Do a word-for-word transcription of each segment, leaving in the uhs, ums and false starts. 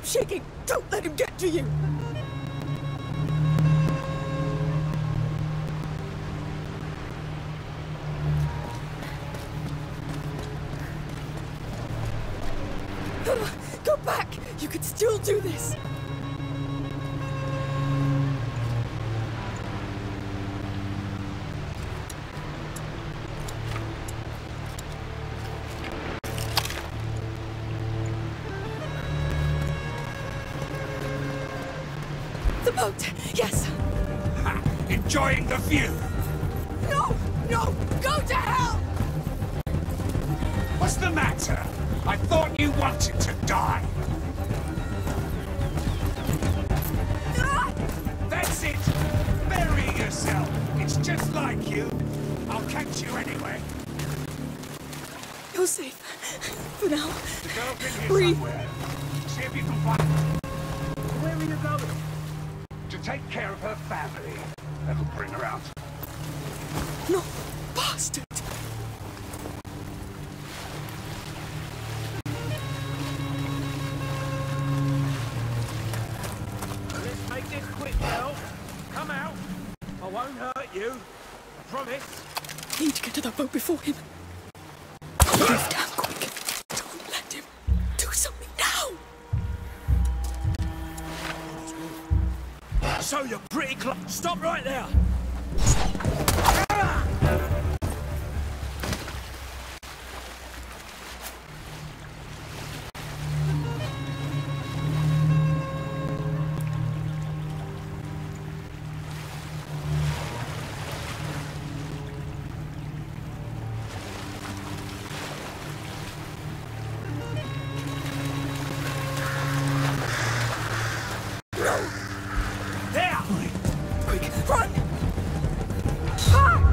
Stop shaking! Don't let him get to you! Go back! You could still do this! The boat! Yes! Ha! Enjoying the view! No! No! Go to hell! What's the matter? I thought you wanted to die. Ah! That's it! Bury yourself! It's just like you. I'll catch you anyway. You're safe. For now. The girl's in here Breathe. somewhere. See if you can find her. Where are you going? To take care of her family. That'll bring her out. No! Bastard! Let's make this quick, girl. Come out. I won't hurt you. I promise. Need to get to that boat before him. Move down quick. Don't let him do something now! So you're pretty close. Stop right there. There! Quick, run! Ah!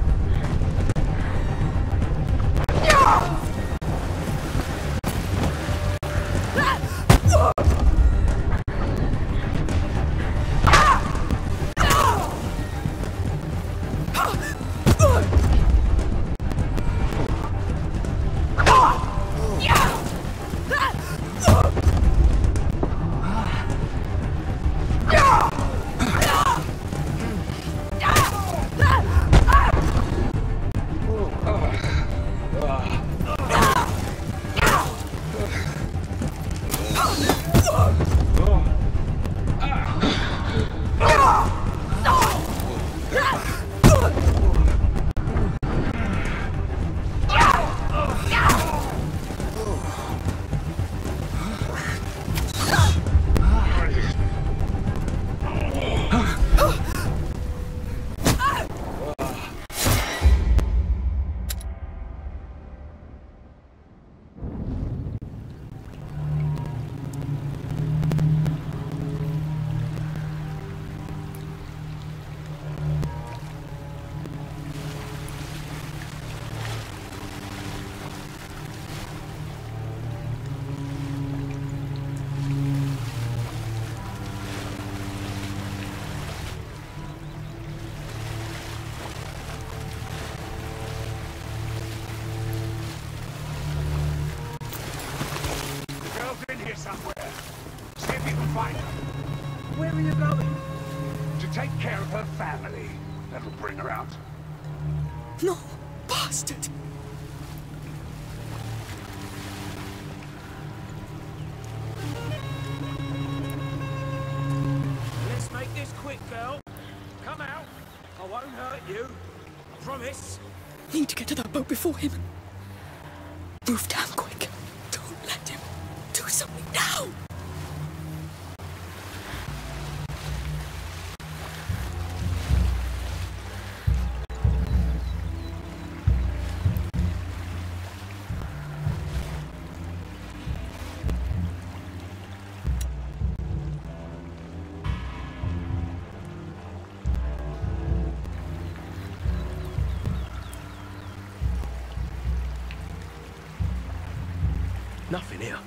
Somewhere. See if you can find her. Where are you going? To take care of her family. That'll bring her out. No! Bastard! Let's make this quick, girl. Come out. I won't hurt you. I promise. Need to get to that boat before him. Move down quick. Don't let him do something now! Nothing here.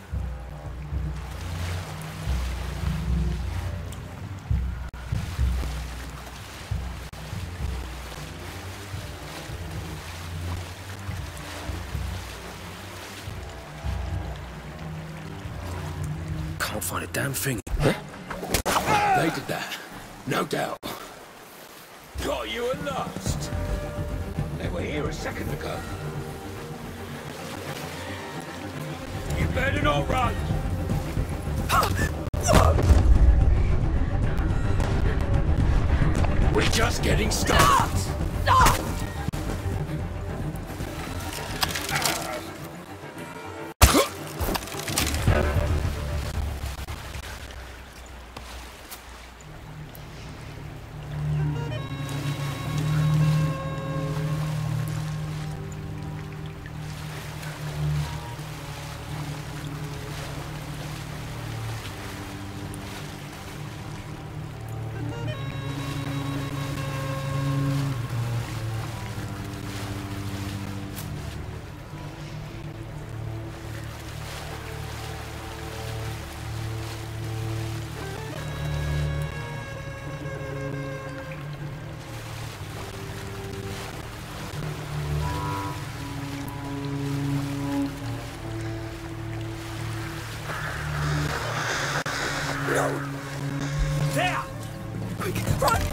can't find a damn thing. Huh? They did that. No doubt. Got you at last. They were here a second ago. You better not run. We're just getting started. There! Quick, run!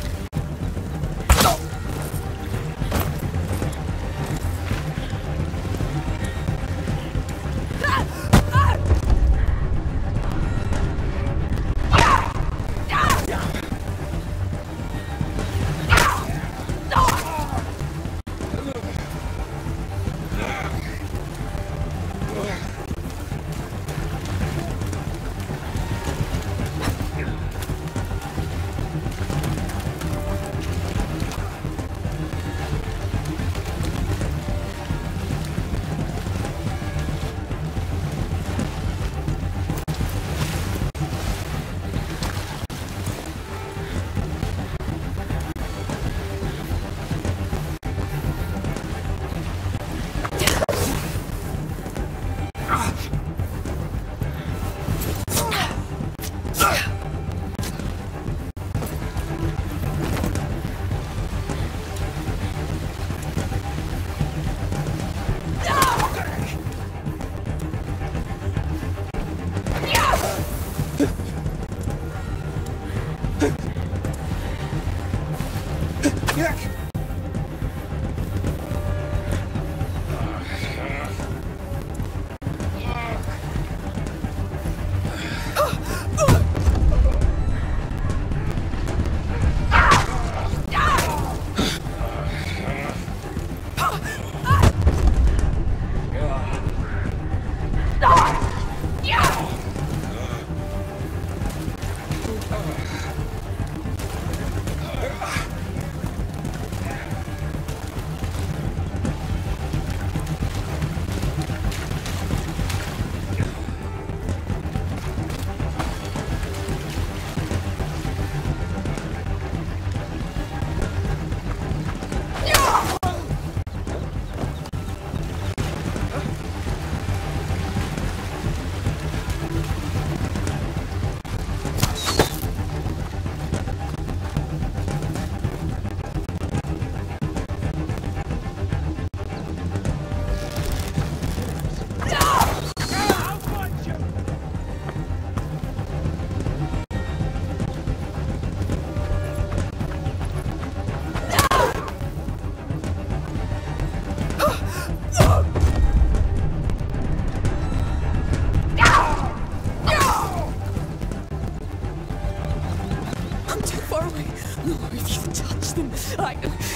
I...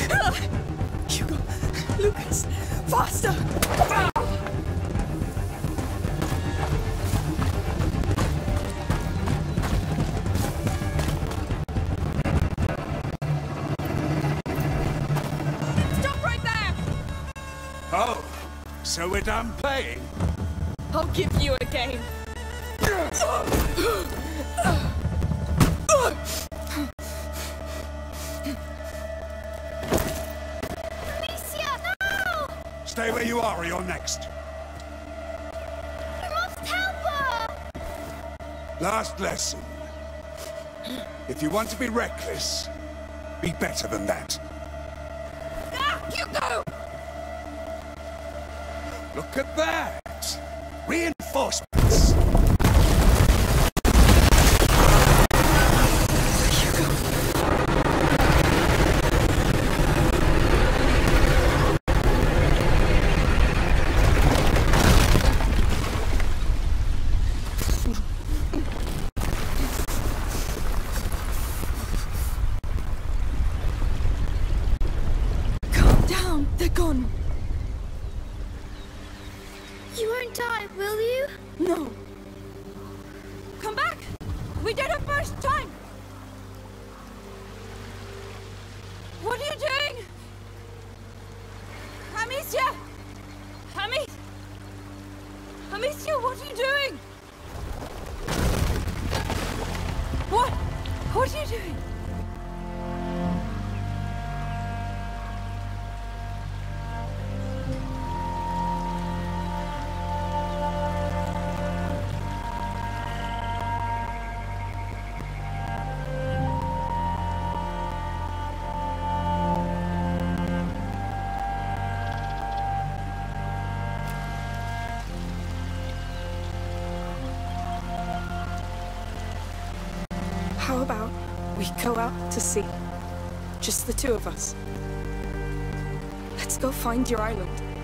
Hugo, Lucas, faster! Stop right there! Oh, so we're done playing? I'll give you a game. Stay where you are or you're next. We must help her! Last lesson. If you want to be reckless, be better than that. Ah, Hugo! Look at that! Reinforcements! gone. You won't die, will you? No. Come back! We did it first time! What are you doing? Amicia! Ami... Amicia, what are you doing? What? What are you doing? How about we go out to sea? Just the two of us. Let's go find your island.